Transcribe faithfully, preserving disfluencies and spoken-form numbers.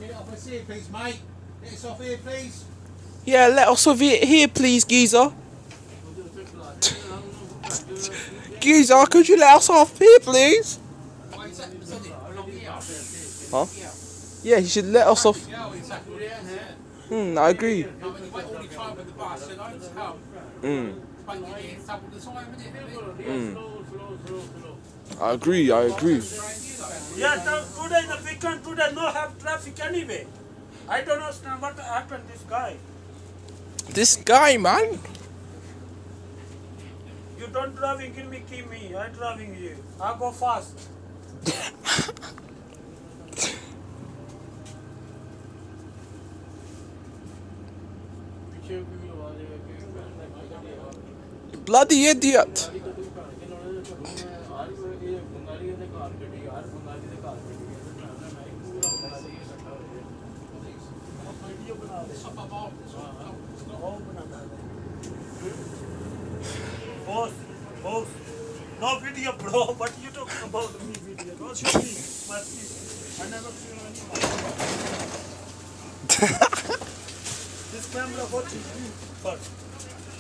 Get off us here, please, mate. Get us off here, please. Yeah, let us off here, here please, geezer. Geezer, could you let us off here, please? Huh? Yeah, he should let us off. Hmm, I agree. Hmm. Hmm. I agree, I agree. Yeah, today the weekend, today no have traffic anyway. I don't understand what happened this guy. This guy, man. You don't driving, give me, give me. I driving you. I go fast. Bloody idiot. Boss, boss. No video, bro. What you talking about me video? Don't show me. But I never seen anyone. This camera watching you first.